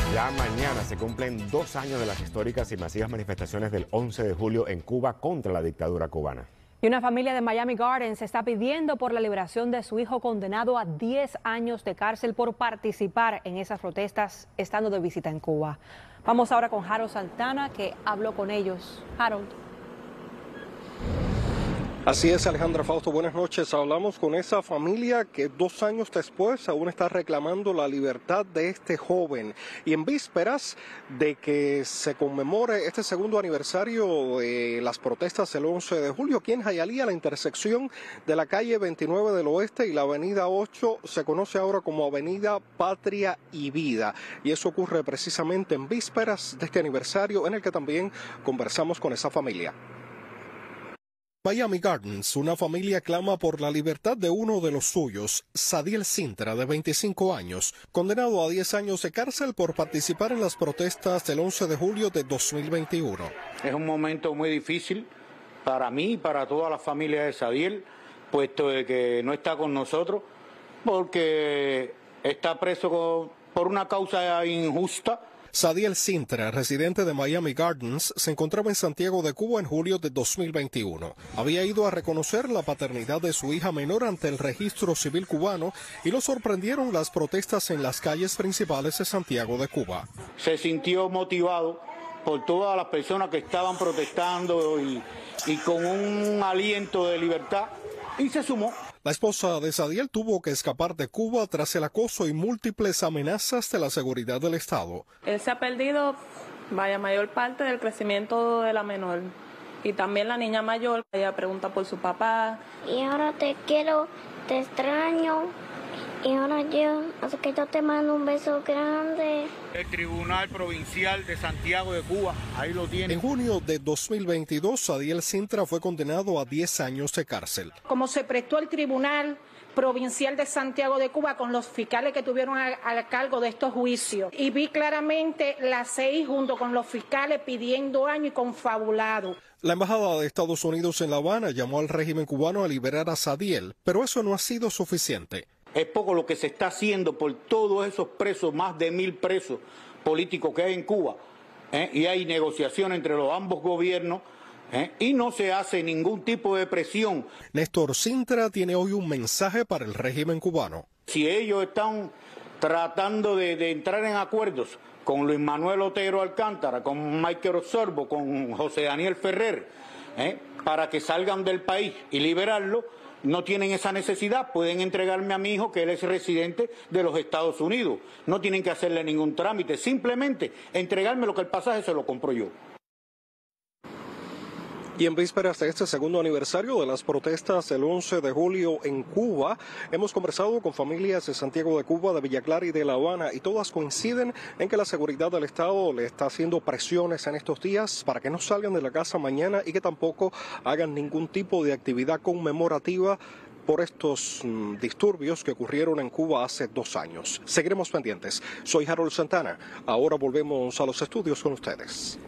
Ya mañana se cumplen 2 años de las históricas y masivas manifestaciones del 11 de julio en Cuba contra la dictadura cubana. Y una familia de Miami Gardens está pidiendo por la liberación de su hijo condenado a 10 años de cárcel por participar en esas protestas estando de visita en Cuba. Vamos ahora con Harold Santana, que habló con ellos. Harold. Así es, Alejandra Fausto, buenas noches. Hablamos con esa familia que 2 años después aún está reclamando la libertad de este joven. Y en vísperas de que se conmemore este segundo aniversario de las protestas del 11 de julio, aquí en Hialeah, la intersección de la calle 29 del Oeste y la avenida 8 se conoce ahora como Avenida Patria y Vida. Y eso ocurre precisamente en vísperas de este aniversario en el que también conversamos con esa familia. Miami Gardens, una familia clama por la libertad de uno de los suyos, Sadiel Sintra, de 25 años, condenado a 10 años de cárcel por participar en las protestas del 11 de julio de 2021. Es un momento muy difícil para mí y para toda la familia de Sadiel, puesto de que no está con nosotros, porque está preso por una causa injusta. Sadiel Sintra, residente de Miami Gardens, se encontraba en Santiago de Cuba en julio de 2021. Había ido a reconocer la paternidad de su hija menor ante el registro civil cubano y lo sorprendieron las protestas en las calles principales de Santiago de Cuba. Se sintió motivado por todas las personas que estaban protestando y con un aliento de libertad, y se sumó. La esposa de Sadiel tuvo que escapar de Cuba tras el acoso y múltiples amenazas de la seguridad del Estado. Él se ha perdido, mayor parte del crecimiento de la menor. Y también la niña mayor, ella pregunta por su papá. Y ahora te quiero, te extraño. Y ahora así que yo te mando un beso grande. El Tribunal Provincial de Santiago de Cuba, ahí lo tiene. En junio de 2022, Sadiel Sintra fue condenado a 10 años de cárcel. Como se prestó el Tribunal Provincial de Santiago de Cuba con los fiscales que tuvieron a cargo de estos juicios. Y vi claramente la CI junto con los fiscales pidiendo años y confabulado. La Embajada de Estados Unidos en La Habana llamó al régimen cubano a liberar a Sadiel, pero eso no ha sido suficiente. Es poco lo que se está haciendo por todos esos presos, más de 1000 presos políticos que hay en Cuba, y hay negociación entre los ambos gobiernos, y no se hace ningún tipo de presión. Néstor Sintra tiene hoy un mensaje para el régimen cubano. Si ellos están tratando de entrar en acuerdos con Luis Manuel Otero Alcántara, con Michael Osorbo, con José Daniel Ferrer, para que salgan del país y liberarlo, no tienen esa necesidad, pueden entregarme a mi hijo, que él es residente de los Estados Unidos. No tienen que hacerle ningún trámite, simplemente entregarme lo que el pasaje se lo compro yo. Y en vísperas de este segundo aniversario de las protestas del 11 de julio en Cuba, hemos conversado con familias de Santiago de Cuba, de Villa Clara y de La Habana, y todas coinciden en que la seguridad del Estado le está haciendo presiones en estos días para que no salgan de la casa mañana y que tampoco hagan ningún tipo de actividad conmemorativa por estos disturbios que ocurrieron en Cuba hace 2 años. Seguiremos pendientes. Soy Harold Santana. Ahora volvemos a los estudios con ustedes.